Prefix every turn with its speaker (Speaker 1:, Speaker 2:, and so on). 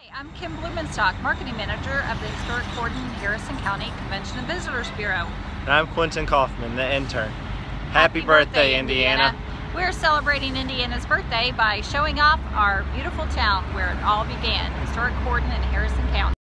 Speaker 1: I'm Kim Blumenstock, Marketing Manager of the Historic Gordon Harrison County Convention and Visitors Bureau.
Speaker 2: And I'm Quentin Kaufman, the intern. Happy birthday, Indiana.
Speaker 1: We're celebrating Indiana's birthday by showing off our beautiful town where it all began, Historic Gordon in Harrison County.